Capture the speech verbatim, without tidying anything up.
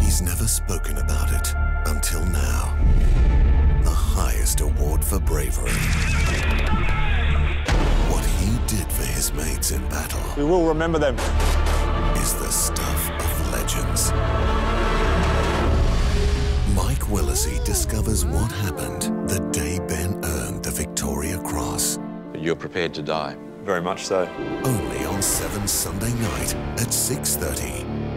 He's never spoken about it until now. The highest award for bravery. What he did for his mates in battle. We will remember them. Is the stuff of legends. Mike Willesee discovers what happened the day Ben earned the Victoria Cross. You're prepared to die? Very much so. Only on seven Sunday night at six thirty.